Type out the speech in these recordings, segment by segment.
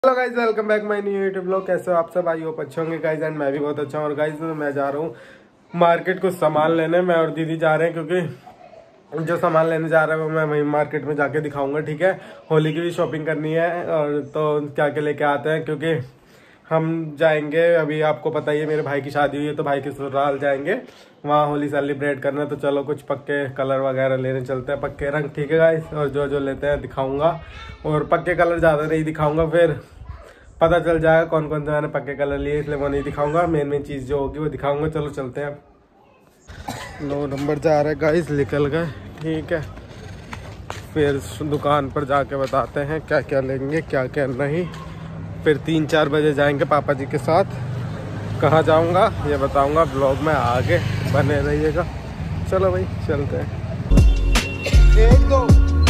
Hello guys, welcome back my new YouTube blog. कैसे हो आप सब? आई होप अच्छे होंगे गाइज, एंड मैं भी बहुत अच्छा हूँ। और गाइज मैं जा रहा हूँ मार्केट कुछ सामान लेने। मैं और दीदी जा रहे हैं क्योंकि जो सामान लेने जा रहे हैं वो मैं वहीं मार्केट में जाके दिखाऊंगा। ठीक है, होली की भी शॉपिंग करनी है और तो क्या क्या लेके आते हैं, क्योंकि हम जाएंगे। अभी आपको पता ही है मेरे भाई की शादी हुई है तो भाई के ससुराल जाएंगे, वहाँ होली सेलिब्रेट करना। तो चलो कुछ पक्के कलर वगैरह लेने चलते हैं, पक्के रंग। ठीक है गाइस, और जो जो लेते हैं दिखाऊंगा। और पक्के कलर ज़्यादा नहीं दिखाऊंगा, फिर पता चल जाएगा कौन कौन से मैंने पक्के कलर लिए, इसलिए वो नहीं दिखाऊंगा। मेन चीज़ जो होगी वो दिखाऊंगा। चलो चलते हैं। 9 नंबर जा रहे गाइस, निकल गए। ठीक है, फिर दुकान पर जाके बताते हैं क्या क्या लेंगे क्या क्या नहीं। फिर 3-4 बजे जाएंगे पापा जी के साथ। कहाँ जाऊंगा ये बताऊंगा ब्लॉग में, आगे बने रहिएगा। चलो भाई चलते हैं। 1-2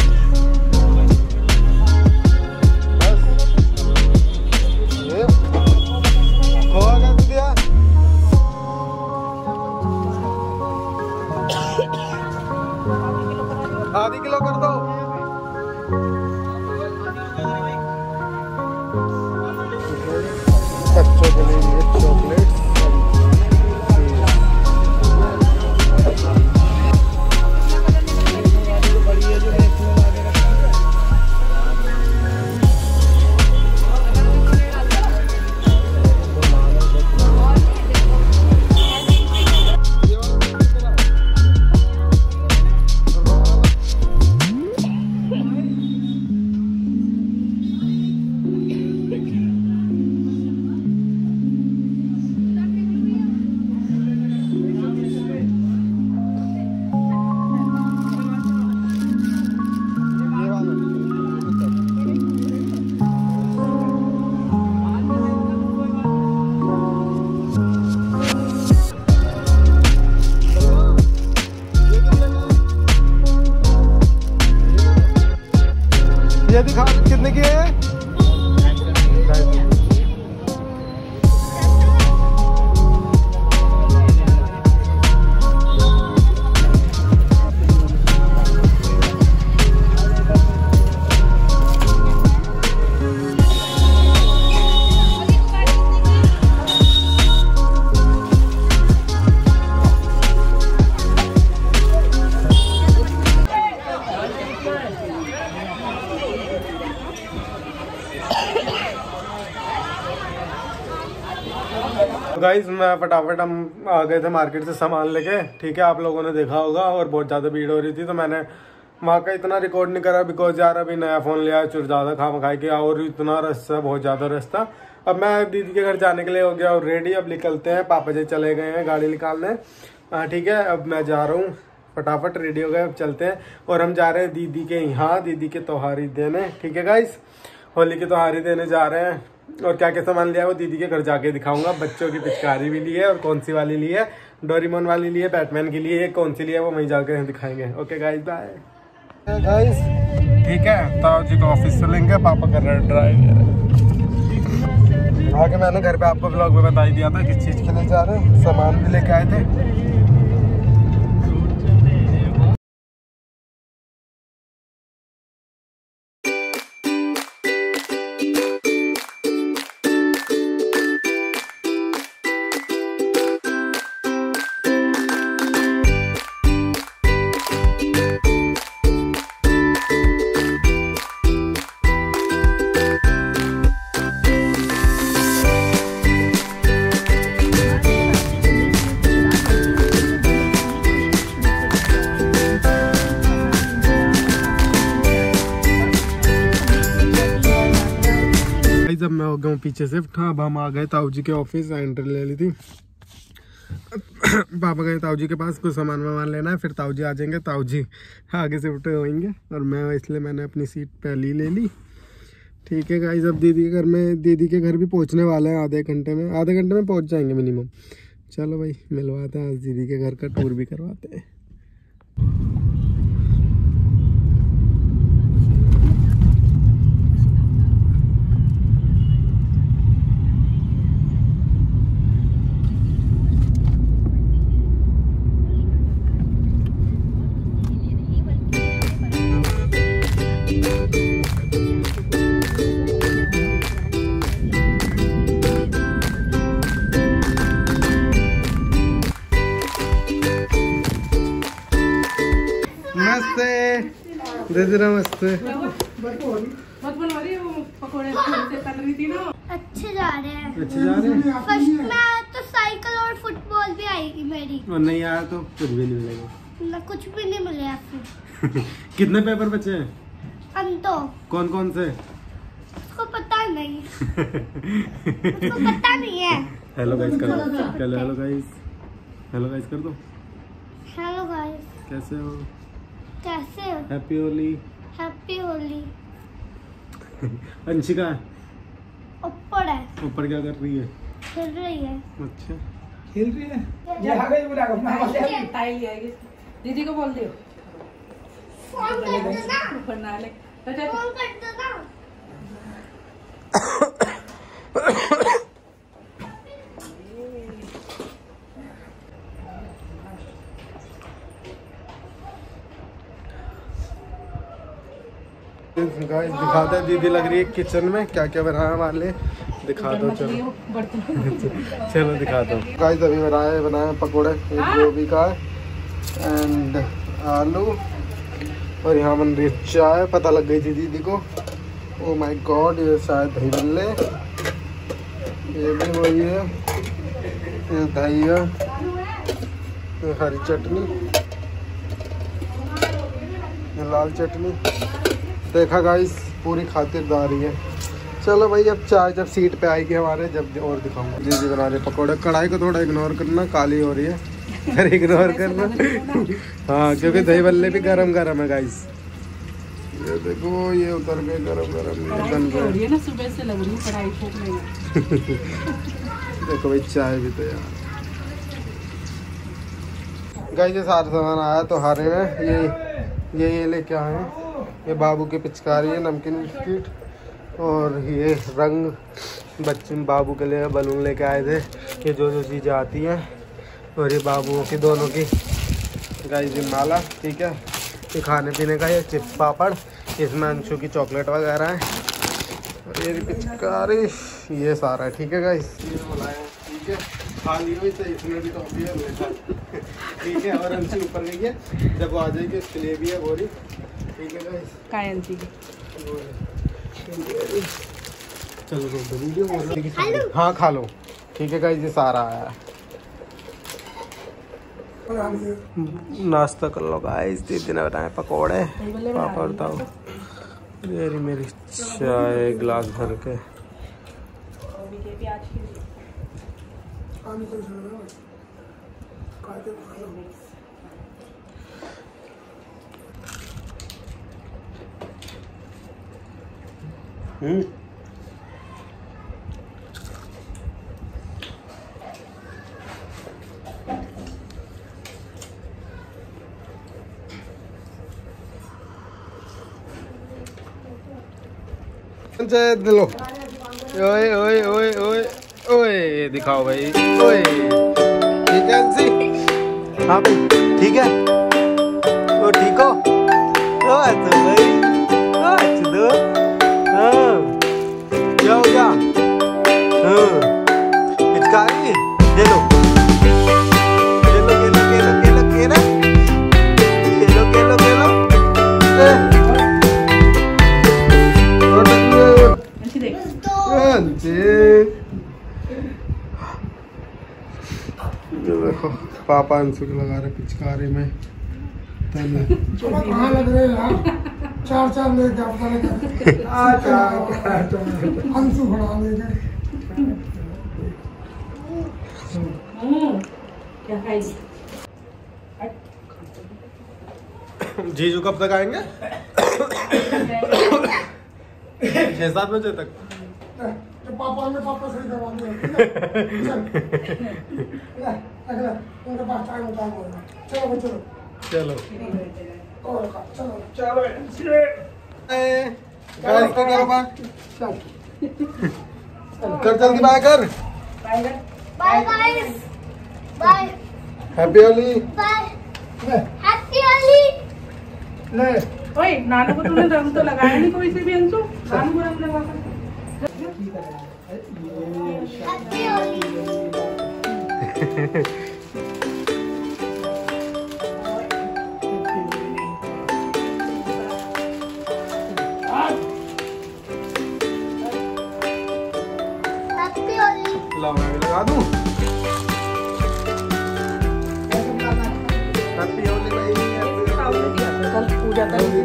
आधी किलो कर दो। बच्चों के लिए चॉकलेट। ये दिखा कितने की है? गाइस मैं फटाफट हम आ गए थे मार्केट से सामान लेके। ठीक है, आप लोगों ने देखा होगा और बहुत ज़्यादा भीड़ हो रही थी तो मैंने वहाँ का इतना रिकॉर्ड नहीं करा, बिकॉज यार अभी नया फ़ोन लिया, चुर ज़्यादा खाए के और इतना रश था, बहुत ज़्यादा रश था। अब मैं दीदी के घर जाने के लिए हो गया और रेडी। अब निकलते हैं, पापा जी चले गए हैं गाड़ी निकालने। ठीक है, अब मैं जा रहा हूँ, फटाफट रेडी हो गए, अब चलते हैं। और हम जा रहे हैं दीदी के यहाँ, दीदी के त्योहारी देने। ठीक है गाइस, होली की त्योहारी देने जा रहे हैं। और क्या क्या सामान लिया वो दीदी के घर जाके दिखाऊंगा। बच्चों की पिचकारी भी ली है, और कौन सी वाली ली है, डोरेमोन वाली ली है, बैटमैन की ली है, कौन सी ली है वो वहीं जाकर दिखाएंगे। Okay guys, bye guys. ठीक है, ताऊ जी को ऑफिस से लेंगे, पापा कर रहे हैं ड्राइव। आगे मैंने घर पे आपको ब्लॉग में बता ही दिया था किस चीज़ के लिए जा रहे हैं, सामान भी लेके आए थे। जब मैं हो गया हूँ पीछे शिफ्ट। हाँ, अब हम आ गए ताऊ जी के ऑफिस, एंट्री ले ली थी। पापा गए ताऊ जी के पास, कुछ सामान वामान लेना है, फिर ताऊ जी आ जाएंगे, ताऊ जी आगे शिफ्ट होंगे और मैं इसलिए मैंने अपनी सीट पहले ले ली। ठीक है गाइस, अब दीदी के घर में, दीदी के घर भी पहुँचने वाले हैं आधे घंटे में पहुँच जाएंगे मिनिमम। चलो भाई मिलवाते हैं, आज दीदी के घर का टूर भी करवाते हैं। दे दे नमस्ते। बहुत बना रही है वो पकोड़े से तल रही थी ना। अच्छे जा रहे हैं। अच्छे जा रहे हैं। फर्स्ट में तो साइकिल और फुटबॉल भी आएगी मेरी। और नहीं आया तो कुछ भी नहीं मिलेगा। ना कुछ भी नहीं मिलेगा फिर। कितने पेपर बचे हैं? अंतो। कौन कौन से? उसको पता नहीं। उसको पता नहीं है। हेलो गाइस कर दो। Hello hello guys. Hello guys कर दो। Hello guys. कैसे हो? कैसे हो? हैप्पी होली। हैप्पी होली। अंशिका ऊपर है। ऊपर क्या कर रही है? खेल रही है। अच्छा खेल रही है। दीदी को बोल दियो। फोन कर दो ना। ऊपर ना ले। फोन कर दो ना। गाइस दिखाते हैं दीदी लग रही है किचन में क्या क्या बनाने वाले दिखा दो। चलो चलो दिखा दो। गाइस अभी बनाए पकोड़े गोभी का एंड आलू और यहाँ बन रही है चाय। पता लग गई थी दीदी को। ओ माय गॉड ये शायद दही बल्ले। ये भी वही है। ये दही है। ये हरी चटनी। ये लाल चटनी। देखा गाइस पूरी खातिरदारी है। चलो भाई अब चाय जब सीट पे आएगी हमारे जब और दिखाऊंगा। जी बना रहे पकौड़े। कढ़ाई को थोड़ा इग्नोर करना काली हो रही है फिर इग्नोर करना। हाँ क्योंकि दही बल्ले भी गरम गरम है गाइस। ये देखो ये उतर गए गरम गरम बन रहे ना। सुबह से लग रही है कढ़ाई फूक रही है। देखो भाई चाय भी तैयार। गाइस ये सारा सामान आया तो हारे में ये लेके आए हैं। ये बाबू की पिचकारी है नमकीन बिस्किट और ये रंग बच्चे बाबू के लिए बलून लेके आए थे। ये जो चीज़ें आती हैं और ये बाबुओं की दोनों की गाइस ये माला। ठीक है ये खाने पीने का ये चिप्स पापड़ इसमें अंशु की चॉकलेट वगैरह है और ये पिचकारी ये सारा है। ठीक है गाइस ये बुलाए ठीक है खा लियो इसे इसमें भी टॉफी है ठीक है। और अंशु ऊपर गई है जब वो आ जाएगी उसके लिए भी है बोरी। ठीक है गाइस कायन जी चलो वीडियो हाँ खा लो। ठीक है गाइस ये सारा आया है। नाश्ता कर लो गाइस। दीदी ने बनाए पकोड़े पापड़ बताओ। ये मेरी चाय गिलास भर के। लो ओए ओए ओए ओए ओए दिखाओ भाई ओए। ठीक है अंशी। हाँ भाई ठीक है ओ ठीक हो तो भाई दो हाँ क्या हो गया। हाँ पिचकारी ले लो केलो केलो केलो केलो केलो केलो केलो केलो देखो पापा अंशु को लगा रहे पिचकारी में। कहाँ लग रहे हैं चार ले अंशु खड़ा ले गए। क्या खाएगी? जीजू कब तक आएंगे? 6-7 बजे तक। तो पापा से दवा दे। उनके पास टाइम होगा। चलो चलो चलो चलो चलो गाइस को करो बाय कर जल्दी बाय कर। Bye guys bye happy Holi. Bye happy Holi. ले ओए नानू को तूने रंग तो लगाया नहीं कोई से भी अंशु। नानू को रंग लगा हैप्पी होली। लो मैं भी लगा दूं। हैप्पी होली भाई। कल पूजा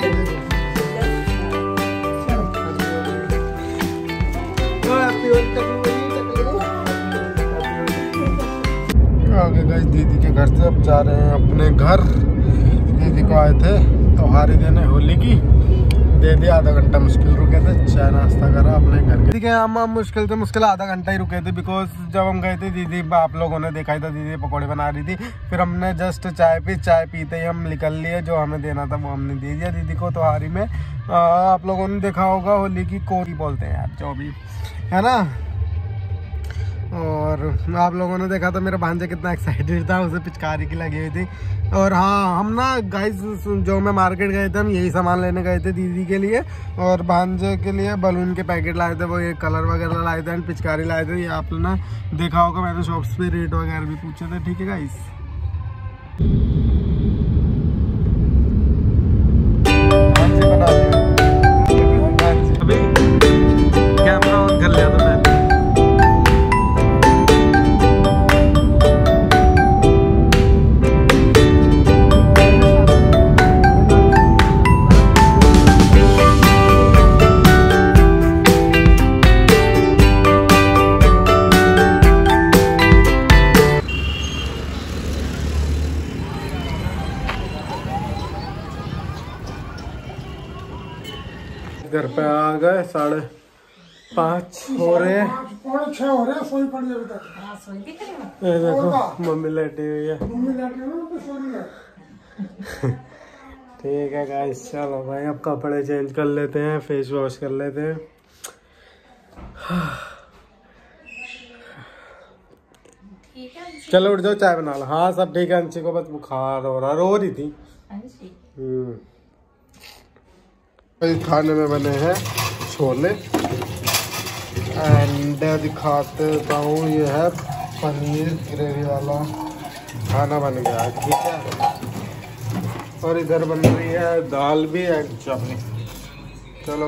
आगे गाइस दीदी के घर से अब जा रहे हैं अपने घर। दीदी को आए थे त्योहारी देने होली की, दे दिया। आधा घंटा मुश्किल रुके थे, चाय नाश्ता करा अपने घर के। ठीक है, हम मुश्किल से मुश्किल आधा घंटा ही रुके थे, बिकॉज जब हम गए थे दीदी, आप लोगों ने देखा ही था, दीदी पकौड़े बना रही थी। फिर हमने जस्ट चाय पीते ही हम निकल लिए। जो हमें देना था वो हमने दे दिया दीदी को त्योहारी में। आप लोगों ने देखा होगा होली की कोरी बोलते हैं यार, जो भी है ना। और आप लोगों ने देखा था मेरा भांजा कितना एक्साइटेड था, उसे पिचकारी की लगी हुई थी। और हाँ, हम ना गाइस जो मैं मार्केट गए थे, हम यही सामान लेने गए थे दीदी के लिए और भांजे के लिए। बलून के पैकेट लाए थे, वो ये कलर वगैरह लाए थे, पिचकारी लाए थे। ये आप ना देखा होगा, मैंने शॉप्स पे रेट वगैरह भी पूछे थे। ठीक है गाइस, अभी कैमरा ऑन कर लिया था मैं। घर पे आ गए, 5:30 हो रहे हैं। 5:45 हो रहे हैं, सोई पड़ी अभी तक। ये देखो मम्मी लेटी हुई है। ठीक है गाइस, चलो भाई अब कपड़े चेंज कर लेते हैं, फेस वॉश कर लेते हैं। चलो उठ जाओ, चाय बना लो। हाँ सब ठीक है, अंशी को बस बुखार हो रहा, रो रही थी। खाने में बने हैं छोले एंड दिखाते हूँ, ये है पनीर ग्रेवी वाला खाना बन गया। ठीक है, और इधर बन रही है दाल भी एंड चटनी। चलो